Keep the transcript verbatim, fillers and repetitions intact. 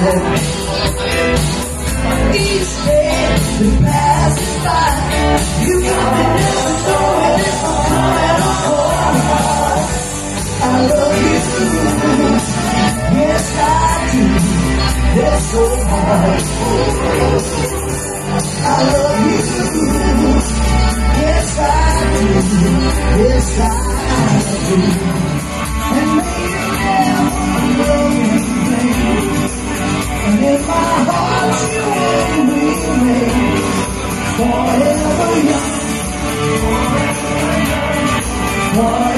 Each day that passes by, you got me never knowing if I'm coming or going. I love you, yes I do, yes so hard. I love you, yes I do, yes I do. And may you never love me, and in my heart you will remain forever young, forever young.